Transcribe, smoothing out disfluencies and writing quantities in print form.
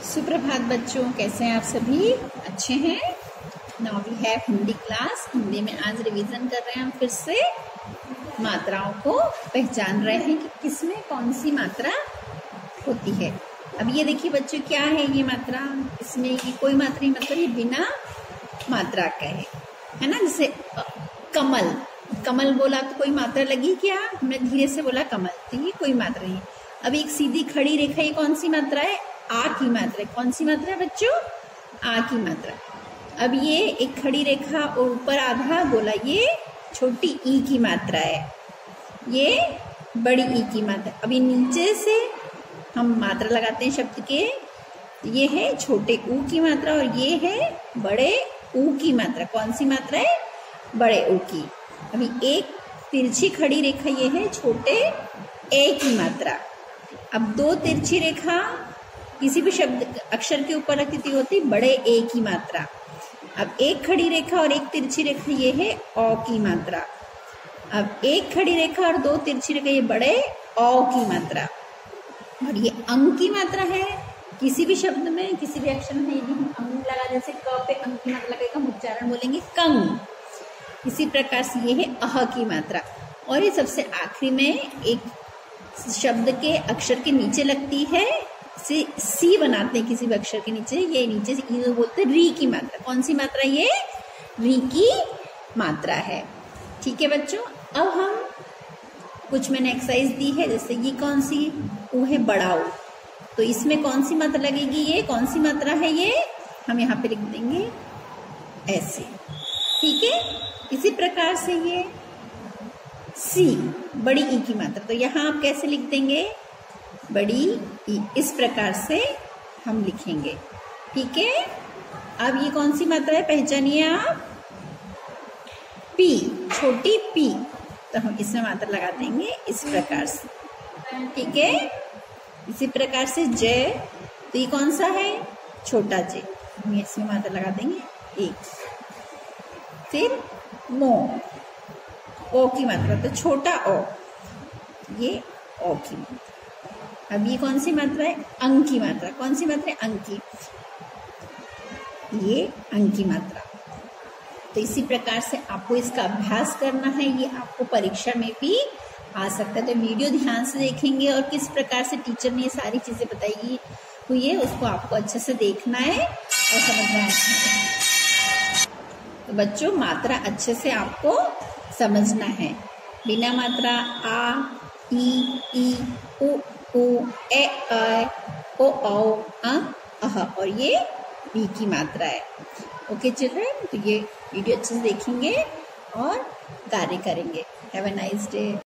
सुप्रभात बच्चों, कैसे हैं आप सभी? अच्छे हैं? Now we have Hindi class. Hindi में आज रिवीजन कर रहे हैं हम फिर से। मात्राओं को पहचान रहे हैं कि किसमें कौन सी मात्रा होती है। अब ये देखिए बच्चों, क्या है ये मात्रा? इसमें ये कोई मात्रा नहीं, मतलब ये बिना मात्रा का है ना। जैसे कमल, कमल बोला तो कोई मात्रा लगी क्या? हमने धीरे से बोला कमल, तो ये कोई मात्रा नहीं। अब एक सीधी खड़ी रेखा, ये कौन सी मात्रा है? आ की मात्रा है। कौन सी मात्रा है बच्चों? आ की मात्रा। अब ये एक खड़ी रेखा और ऊपर आधा गोला, ये छोटी ई की मात्रा है, ये बड़ी ई की मात्रा। अभी नीचे से हम मात्रा लगाते हैं शब्द के। ये है छोटे ऊ की मात्रा और ये है बड़े ऊ की मात्रा। कौन सी मात्रा है? बड़े ऊ की। अभी एक तिरछी खड़ी रेखा, ये है छोटे ए की मात्रा। अब दो तिरछी रेखा किसी भी शब्द अक्षर के ऊपर रखती होती बड़े ए की मात्रा। अब एक खड़ी रेखा और एक तिरछी रेखा, ये है औ की मात्रा। अब एक खड़ी रेखा और दो तिरछी रेखा, ये बड़े औ की मात्रा। और ये अंक की मात्रा है। किसी भी शब्द में, किसी भी अक्षर में यदि हम अंक लगा, जैसे क पे अंक की मात्रा लगेगा, हम उच्चारण बोलेंगे कंग। इसी प्रकार से ये है अह की मात्रा। और ये सबसे आखिरी में एक शब्द के अक्षर के नीचे लगती है, सी बनाते हैं किसी भी अक्षर के नीचे। ये नीचे से ई बोलते हैं री की मात्रा। कौन सी मात्रा? ये री की मात्रा है। ठीक है बच्चों, अब हम कुछ मैंने एक्सरसाइज दी है। जैसे ये कौन सी ऊ है? बड़ा ऊ। तो इसमें कौन सी मात्रा लगेगी? ये कौन सी मात्रा है? ये हम यहाँ पे लिख देंगे ऐसे। ठीक है, इसी प्रकार से ये सी, बड़ी ई की मात्रा, तो यहाँ आप कैसे लिख देंगे? बड़ी ई। इस प्रकार से हम लिखेंगे। ठीक है, अब ये कौन सी मात्रा है? पहचानिए आप। पी, छोटी पी। तो हम इसमें मात्रा लगा देंगे इस प्रकार से। ठीक है, इसी प्रकार से जय, तो ये कौन सा है? छोटा जे। हम इसमें मात्रा लगा देंगे एक। फिर मो, ओ की मात्रा, तो छोटा ओ, ये ओ की मात्रा। अब ये कौन सी मात्रा है? अंक की मात्रा। कौन सी मात्रा है? अंक की, ये अंक की मात्रा। तो इसी प्रकार से आपको इसका अभ्यास करना है। ये आपको परीक्षा में भी आ सकता है। तो वीडियो ध्यान से देखेंगे और किस प्रकार से टीचर ने ये सारी चीजें बताई हुई है, उसको आपको अच्छे से देखना है और समझना है। तो बच्चों, मात्रा अच्छे से आपको समझना है। बिना मात्रा आ, ई, उ, ए, ओ, औ, अह, और ये बी की मात्रा है। ओके चिल्ड्रन, तो ये वीडियो अच्छे से देखेंगे और कार्य करेंगे। Have a nice day.